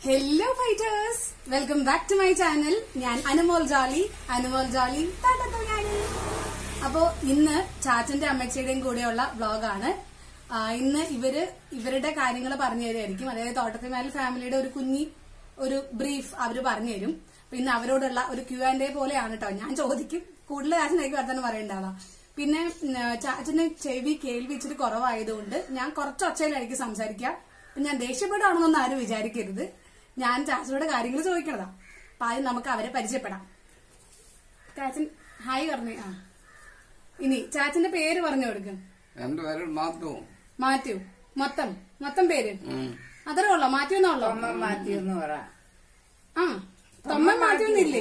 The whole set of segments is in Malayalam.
Hello fighters, welcome back to my channel. ഞാൻ അനുമോൾ ജോളി. അപ്പോ ഇന്ന് ചാച്ചന്റെ അമ്മച്ചിയുടെയും കൂടെയുള്ള വ്ളോഗാണ്. ഇന്ന് ഇവരുടെ കാര്യങ്ങൾ പറഞ്ഞു തരുമായിരിക്കും. അതായത് തോട്ടത്തിമാൽ ഫാമിലിയുടെ ഒരു ബ്രീഫ് അവര് പറഞ്ഞു തരും. അപ്പൊ ഇന്ന് അവരോടുള്ള ഒരു Q&A പോലെയാണ് കേട്ടോ. ഞാൻ ചോദിക്കും, കൂടുതൽ ചാച്ചനായിരിക്കും വർത്തമാനം പറയണ്ടാവാം. പിന്നെ ചാച്ചന് ചെവി കേൾവി ഇച്ചിരി കുറവായതുകൊണ്ട് ഞാൻ കുറച്ച് ഒച്ചയിലായിരിക്കും സംസാരിക്കുക. ഞാൻ ദേഷ്യപ്പെടാണെന്നൊന്നും ആരും വിചാരിക്കരുത്. ഞാൻ ചാച്ചനോട് കാര്യങ്ങൾ ചോദിക്കണതാ. അപ്പൊ ആദ്യം നമുക്ക് അവരെ പരിചയപ്പെടാം. ചാച്ചൻ ഹായ് പറഞ്ഞേ. ഇനി ചാച്ചന്റെ പേര് പറഞ്ഞു കൊടുക്കും. എന്റെ പേര് മാത്യു. മാത്യു. മൊത്തം പേര് അത്രേ ഉള്ളോ? മാത്യു എന്നുള്ളോ? മാത്യു എന്ന് പറ. തൊമ്മൻ മാത്യു എന്നില്ലേ?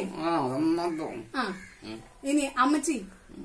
ഇനി അമ്മച്ചി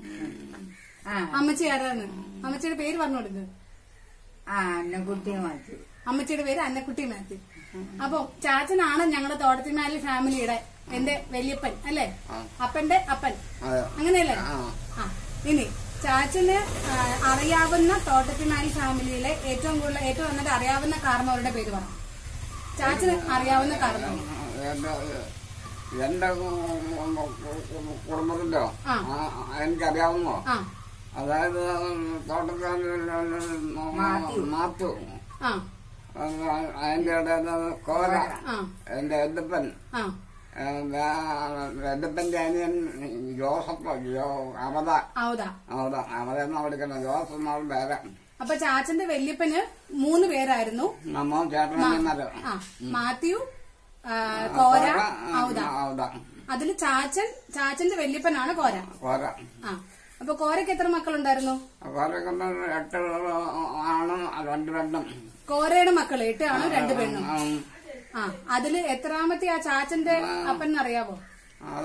ആരാണ്? അമ്മച്ചിയുടെ പേര് പറഞ്ഞു കൊടുക്ക്. അന്നക്കുട്ടി മാത്യു. അമ്മച്ചിയുടെ പേര് അന്നക്കുട്ടി മാത്യു. അപ്പൊ ചാച്ചനാണ് ഞങ്ങളുടെ തോട്ടത്തിമാലി ഫാമിലിയുടെ എന്റെ വല്യപ്പൻ അല്ലേ? അപ്പന്റെ അപ്പൻ, അങ്ങനെയല്ലേ? ഇനി ചാച്ചന് അറിയാവുന്ന തോട്ടത്തിമാലി ഫാമിലിയിലെ ഏറ്റവും നന്നായിട്ട് അറിയാവുന്ന കാരണവരുടെ പേര് പറ. ചാച്ചന് അറിയാവുന്ന കാരണം. എന്റെ കുടുംബത്തിലോ എനിക്കറിയാവുന്നോ? അതായത് തോട്ടത്തിൽ മാത്തു, അതിന്റെ കോര, എന്റെ എന്റെ അനിയൻ ജോസഫ്, അവതെന്നാ വിളിക്കണം. ജോസഫ് എന്നാണ് പേര്. അപ്പൊ ചാച്ചന്റെ വല്യപ്പന് 3 പേരായിരുന്നു. മാത്യു, കോര, ഔദ. അതില് ചാച്ചന്റെ വല്യപ്പനാണ് കോര. അപ്പൊ കോരക്ക് എത്ര മക്കളുണ്ടായിരുന്നു? കോരക്ക് 8 ആണും 2 പെണ്ണും. കോരയുടെ മക്കള് 8 ആണും 2 പെണ്ണും. അതില് എത്രാമത്തെ ആ ചാച്ചന്റെ അപ്പൻ അറിയാവോ? അത്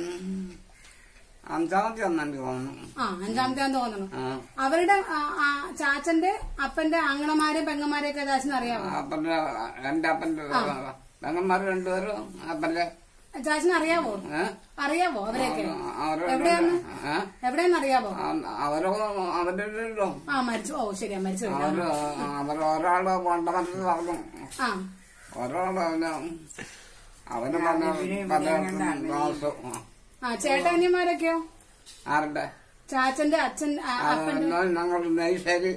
5ാമത്തെ എനിക്ക് തോന്നുന്നു. 5ാമത്തെ തോന്നുന്നു. അവരുടെ ചാച്ചന്റെ അപ്പന്റെ ആങ്ങളമാരെയും പെങ്ങന്മാരെയൊക്കെ ചാച്ചന് അറിയാവോ? എന്റെ അപ്പന്റെ പെങ്ങന്മാര് 2 പേരും അപ്പന്റെ ചാച്ചന് അറിയാവോ? അവരെയൊക്കെ എവിടെയാന്ന് അറിയാവോ? അവരല്ലോ മരിച്ചു. ശരിയാ, മരിച്ചു. ഒരാള് പണ്ടമറ്റത്ത് പറഞ്ഞു, ഒരാള് അവന് ചേട്ടാനിയന്മാരൊക്കെയോ? ആരുടെ? ചാച്ചന്റെ അച്ഛൻ ഞങ്ങൾ നെയ്ശ്ശേരി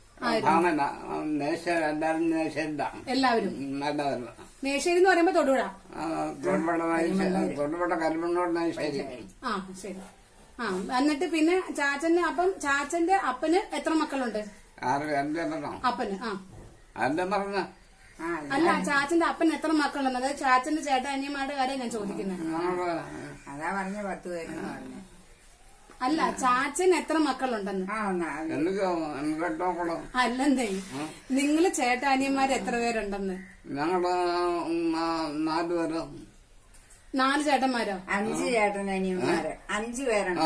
എല്ലാവരും. നേശ്ശേരി എന്ന് പറയുമ്പോ തൊടുപുഴ കരിമണ്ണോട് നെയ്ശ്ശേരി. ശരി. എന്നിട്ട് പിന്നെ ചാച്ചന്റെ അപ്പന് എത്ര മക്കളുണ്ട്? അപ്പന് എന്റെ പറഞ്ഞ അല്ല, ചാച്ചന്റെ അപ്പന് എത്ര മക്കളുണ്ട്? അതായത് ചാച്ചന്റെ ചേട്ടാനിയന്മാരുടെ കാര്യം ഞാൻ ചോദിക്കുന്നത്. അതാ പറഞ്ഞ 10 പേരെന്ന് പറഞ്ഞു. അല്ല, ചാച്ചൻ എത്ര മക്കളുണ്ടെന്ന്. അല്ലെന്തേ, നിങ്ങള് ചേട്ടാനിയന്മാര് എത്ര പേരുണ്ടെന്ന്? ഞങ്ങള് 4 പേര്. 4 ചേട്ടന്മാരോ? 5 ചേട്ടനിയന്മാര്. 5 പേരുണ്ട്.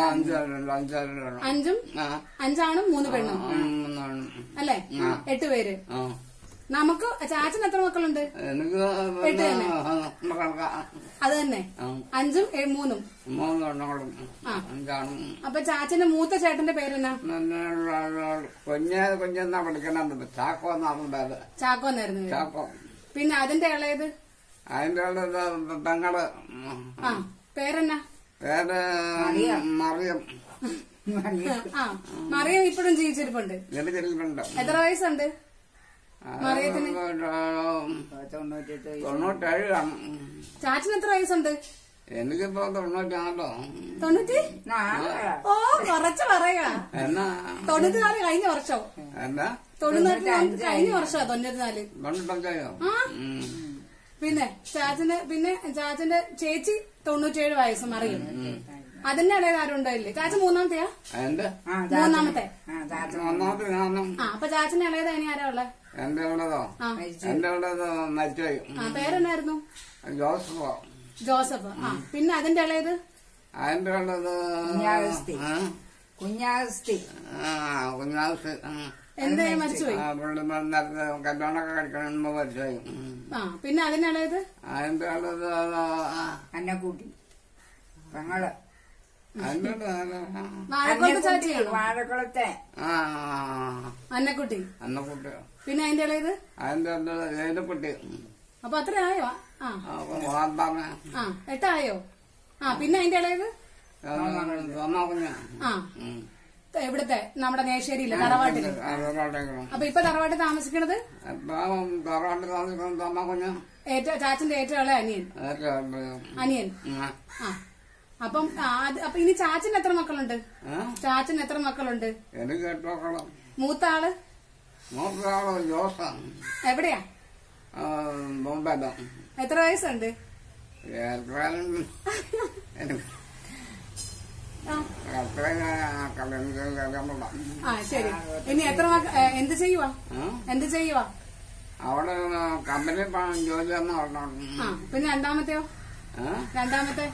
5 3 പെണ്ണും അല്ലേ? 8 പേര്. നമുക്ക് ചാച്ചൻ എത്ര മക്കളുണ്ട്? എനിക്ക് 8 തന്നെ. അത് തന്നെ, 5ഉം 3ഉം. അപ്പൊ ചാച്ചന്റെ മൂത്ത ചേട്ടന്റെ പേരെന്നാ? കുഞ്ഞെന്നാ വിളിക്കണത്. ചാക്കോ എന്നാണ് പേര്. ചാക്കോ എന്നായിരുന്നു. ചാക്കോ. പിന്നെ അതിന്റെ ഇളയത്? അതിന്റെ പെങ്ങള് പേരെന്നാ? പേര് മറിയം. മറിയം ഇപ്പോഴും ജീവിച്ചിരിപ്പുണ്ട്. എത്ര വയസ്സുണ്ട് മറിയത്തിന്? 97 ആണ്. ചാച്ചന് എത്ര വയസ്സുണ്ട്? എനിക്കിപ്പോ 90. 90? കുറച്ച് പറയാ. 94 കഴിഞ്ഞ വർഷം. 94 കഴിഞ്ഞ വർഷം. 94. പിന്നെ ചാച്ചന്റെ ചേച്ചി 97 വയസ്സ് മറിയും. അതിന്റെ ഇടയിൽ ആരും ഉണ്ടായില്ലേ? ചാച്ചൻ മൂന്നാമത്തെയാ? മൂന്നാമത്തെ. അപ്പൊ ചാച്ചന്റെ ഇളയത് അതിന് ആരാ ഉള്ളത്? എന്റെ ഉള്ളതോ മരിച്ചുപോയി. പേരെന്നായിരുന്നു? ജോസഫ്. പിന്നെ അതിന്റെ ഇളയത്? അതിന്റെ ഉള്ളത് കുഞ്ഞാസ്തി. എന്താ മരിച്ചുപോയി? കല്യാണമൊക്കെ കഴിക്കണ മരിച്ചുപോയി. പിന്നെ അതിന്റെ ഇളയത്? അതിന്റെ ഉള്ളത് അന്നക്കുട്ടി പെങ്ങള്. വാഴക്കുളത്തെ അന്നക്കുട്ടി. പിന്നെ അതിന്റെ ഇളയത്? അതിന്റെ ഏലക്കുട്ടി. അപ്പൊ അത്ര ആയോ? ആ പറഞ്ഞ ആ 8 ആയോ? ആ പിന്നെ അതിന്റെ ഇളയത് തോമാക്കുഞ്ഞ ആ എവിടത്തെ നമ്മുടെ നേശ്ശേരിയിലെ തറവാട്ടില്. അപ്പൊ ഇപ്പൊ തറവാട്ടിൽ താമസിക്കണത് തറവാട്ടിൽ താമസിക്കുന്ന തോമാക്കുഞ്ഞ ചാച്ചന്റെ ഏറ്റവും ഇളയ അനിയൻ. ആ അപ്പം അപ്പൊ ഇനി ചാച്ചന് എത്ര മക്കളുണ്ട്? ചാച്ചന് എത്ര മക്കളുണ്ട്? എനിക്ക് 8 മക്കളും. മൂത്ത ആള് ജോസ എവിടെയാ? ബോംബെയിലോ. എത്ര വയസ്സുണ്ട്? ആ ശരി. ഇനി എത്ര എന്ത് ചെയ്യുവാ? എന്ത് ചെയ്യുവാ? അവിടെ കമ്പനി ജോലി ആ പിന്നെ രണ്ടാമത്തെയോ? രണ്ടാമത്തെ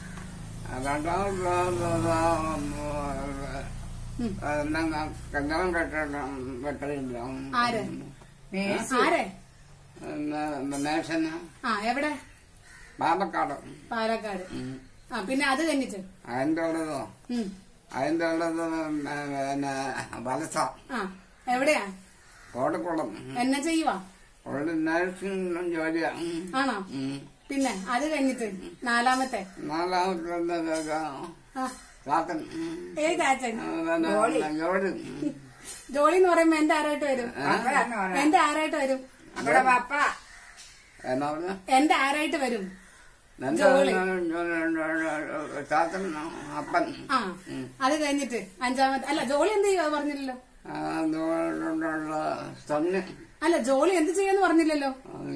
കല്യാണം കെട്ടില്ല. ആര്? ആരെ? നേഴ്സിന്. ആ എവിടെ? പാലക്കാട്. പാലക്കാട്. ആ പിന്നെ അത് കഴിഞ്ഞിട്ട് അതിന്റെ ഉള്ളതോ അതിന്റെ ഉള്ളത് പിന്നെ വലസ. ആ എവിടെയാ? കോട്ടക്കുളം. എന്നെ ചെയ്യുവാ? നേഴ്സിംഗ് ജോലിയാ. ആണോ? പിന്നെ അത് കഴിഞ്ഞിട്ട് നാലാമത്തെ ഏത് ചാച്ചൻ? ജോളി എന്ന് പറയുമ്പോ എന്റെ ആരായിട്ട് വരും? എന്റെ ആരായിട്ട് വരും? എന്റെ ആരായിട്ട് വരും? അപ്പൻ. ആ അത് കഴിഞ്ഞിട്ട് അഞ്ചാമത്തെ. അല്ല ജോളി എന്ത് ചെയ്യുക പറഞ്ഞില്ലല്ലോ. അല്ല ജോളി എന്ത് ചെയ്യാന്ന് പറഞ്ഞില്ലല്ലോ.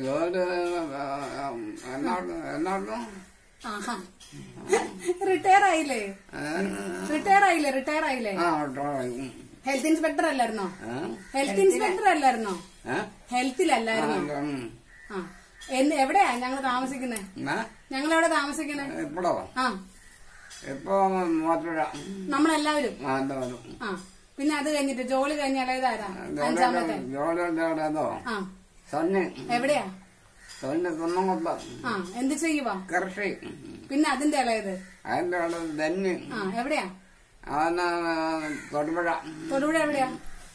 ആഹാ റിട്ടയർ ആയില്ലേ? റിട്ടയർ ആയില്ലേ? റിട്ടയർ ആയില്ലേ? ഹെൽത്ത് ഇൻസ്പെക്ടർ അല്ലായിരുന്നോ? ഹെൽത്ത് ഇൻസ്പെക്ടർ അല്ലായിരുന്നോ? ഹെൽത്തിലല്ലായിരുന്നോ? ആ എവിടെയാ ഞങ്ങൾ താമസിക്കുന്നേ? ഞങ്ങളെവിടെ താമസിക്കുന്നേ? ആ ഇപ്പൊ നമ്മളെല്ലാവരും. ആ പിന്നെ അത് കഴിഞ്ഞിട്ട് ജോലി കഴിഞ്ഞ ഇളയതാരാ? അഞ്ചാമത്തെ. ആ എവിടെയാ? ആ എന്ത് ചെയ്യുവാ? കൃഷി. പിന്നെ അതിന്റെ ഇളയത്? അതിന്റെ ധന്യ. ആ എവിടെയാ? അവന് തൊടുപുഴ. തൊടുപുഴ എവിടെയാ?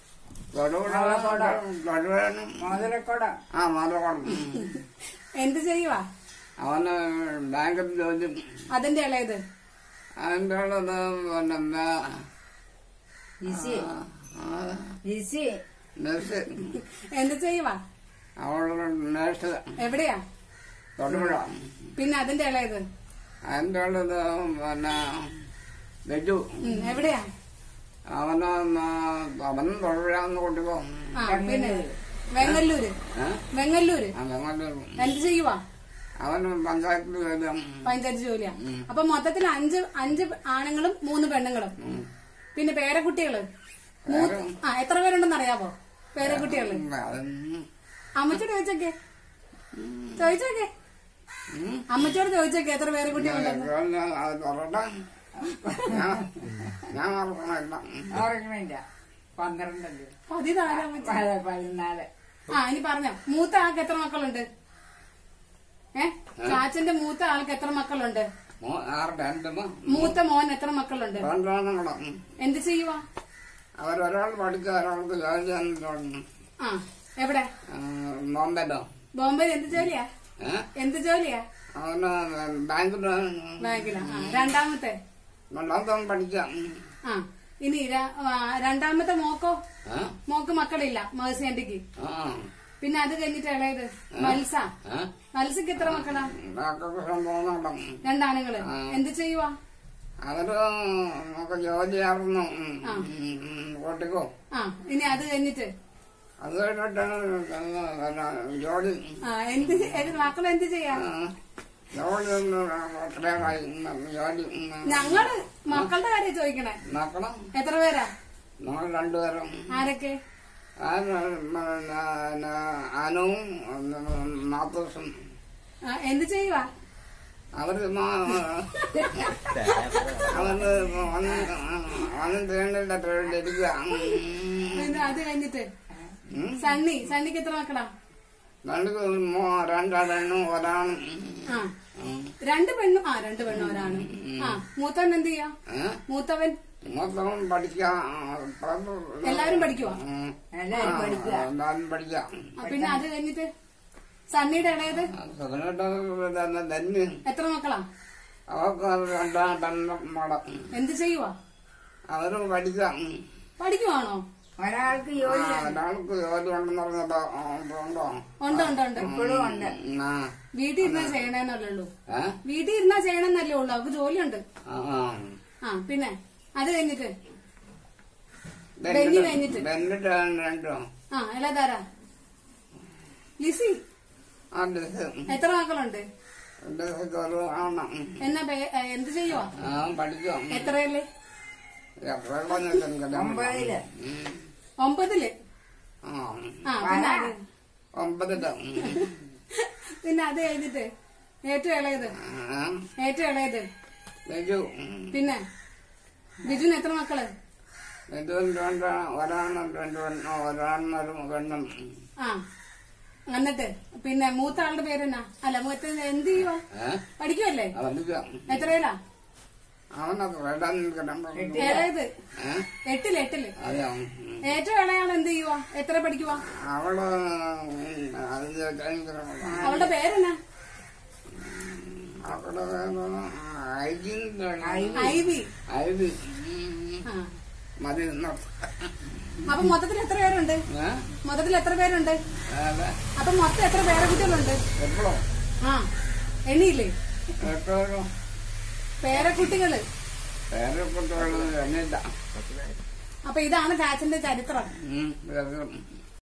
മോതിരക്കോട. ആ മാതൃകോടം. എന്ത് ചെയ്യുവാ? അവന് ബാങ്കിൽ ജോലി. അതിന്റെ ഇളയത്? അതിന്റെ ഉള്ളത് നഴ്സ്. എന്ത് ചെയ്യുവാ? അവള് നഴ്സ്. എവിടെയാ? തൊടുപുഴ. പിന്നെ അതിന്റെ ഇളയത്? അതിന്റെ ഉള്ളത് ലജു. എവിടെയാ? അവനും തൊടുപുഴന്ന് കൊണ്ടുപോ. ആ പിന്നെ വെങ്ങല്ലൂര്. വെങ്ങല്ലൂര്. എന്ത് ചെയ്യുവാ? അവന് പഞ്ചായത്തിൽ ജോലിയാ. പഞ്ചായത്ത് ജോലിയാ. അപ്പൊ മൊത്തത്തിൽ 5 ആണുങ്ങളും 3 പെണ്ണുങ്ങളും. പിന്നെ പേരക്കുട്ടികള് എത്ര പേരുണ്ടെന്ന് അറിയാവോ? പേരക്കുട്ടികള് അമ്മച്ചോട് ചോദിച്ചോക്കെ. ചോദിച്ചോക്കെ അമ്മച്ചോട് ചോദിച്ചോക്കെ എത്ര പേരക്കുട്ടികളുണ്ടെന്ന്. ഓർക്കണില്ല. 12 14 ആ ഇനി പറഞ്ഞോ. മൂത്ത ആൾക്ക് എത്ര മക്കളുണ്ട്? ചാച്ചന്റെ മൂത്ത ആൾക്ക് എത്ര മക്കളുണ്ട്? മൂത്ത മോൻ എത്ര മക്കളുണ്ട്? എന്ത് ചെയ്യുവാ? അവരൊരാൾ പഠിക്കുക, ഒരാൾക്ക് ജോലി. ആ എവിടെ? ബോംബെയിലോ. ബോംബെയിൽ എന്ത് ജോലിയാ? എന്ത് ജോലിയാ? അവന് ബാങ്കിലാ. രണ്ടാമത്തെ പഠിക്കാം. ആ ഇനി രണ്ടാമത്തെ മോക്കോ? മോക്ക് മക്കളില്ല മേഴ്സി ആന്റിക്ക്. പിന്നെ അത് കഴിഞ്ഞിട്ട് ഇളയത് മത്സ. മത്സക്ക് എത്ര മക്കളാ? 2 ആണുങ്ങള്. എന്ത് ചെയ്യുവാ? അവര് ജോലിയായിരുന്നു. കൂട്ടിക്കോ. ആ ഇനി അത് കഴിഞ്ഞിട്ട് അത് കഴിഞ്ഞിട്ടാണ് ജോലി. മക്കളെന്ത് ചെയ്യാ? ജോലി ഞങ്ങള് മക്കളുടെ കാര്യം ചോദിക്കണേ. മക്കളും എത്ര പേരാ? നമ്മൾ 2 പേരും. ആരൊക്കെ? അനുവും നാത്തൂസും. എന്ത് ചെയ്യുവാ? അവര് പിന്നെ അത് കഴിഞ്ഞിട്ട് സണ്ണിക്ക് എത്ര മക്കളാ? 2 പെണ്ണും ഒരാണും. ആ 2 പെണ്ണും 2 പെണ്ണും ഒരാണും. ആ മൂത്തവൻ എന്ത് ചെയ്യാ? മൂത്തവൻ പഠിക്കാം. എല്ലാരും പഠിക്കുവാ? എല്ലാരും പഠിക്കുക. എല്ലാരും പഠിക്കാം. പിന്നെ അത് കഴിഞ്ഞിട്ട് സണ്ണിയുടെ ഇളയത് തന്നെ എത്ര മക്കളാ? അവർക്ക് രണ്ടാം മടം എന്ത് ചെയ്യുവാ? അവരും പഠിക്കാം. പഠിക്കുവാണോ? ഒരാൾക്ക് ജോലി ഒരാൾക്ക് ജോലി ഉണ്ടെന്ന് പറഞ്ഞപ്പോ ഉണ്ടോ? ഉണ്ട് ഉണ്ട് ഉണ്ട്. ഇപ്പോഴും ഉണ്ട്. വീട്ടിൽ ഇരുന്നാ ചെയ്യണേന്നല്ലേ ഉള്ളൂ. വീട്ടിൽ ഇരുന്നാ ചെയ്യണമെന്നല്ലേ ഉള്ളൂ. അവർക്ക് ജോലിയുണ്ട്. ആ പിന്നെ അത് കഴിഞ്ഞിട്ട് ബെന്നി കഴിഞ്ഞിട്ട് രണ്ടോ ആ ഇളതാരാ? ലിസി. എത്ര മക്കളുണ്ട്? എന്നാ എന്ത് ചെയ്യുവാ? പഠിക്കാം. എത്രയല്ലേ? 9-ല്. 9-ല്. ആ പിന്നെ അത് കഴിഞ്ഞിട്ട് ഏറ്റവും ഇളയത് പിന്നെ ബിജുന് എത്ര മക്കള്? ഒരാണൊരു പെണ്ണും. ആ എന്നിട്ട് പിന്നെ മൂത്ത ആളുടെ പേരെന്നാ? അല്ല മൂത്ത എന്ത് ചെയ്യുവാ? പഠിക്കുവല്ലേ? എത്രയിലാ? ഇളയത് 8-ല്. ഏറ്റവും ഇളയാൾ എന്ത് ചെയ്യുവാ? എത്ര പഠിക്കുവാ? അവളുടെ പേരെന്നാ? ഐവി. അപ്പൊ മൊത്തത്തിൽ എത്ര പേരുണ്ട്? അപ്പൊ മൊത്തം എത്ര പേരക്കുട്ടികളുണ്ട്? ആ എണ്ണിയില്ലേ? പേരക്കുട്ടികള്. പേരക്കുട്ടികൾ അപ്പൊ ഇതാണ് ചാച്ചന്റെ ചരിത്രം.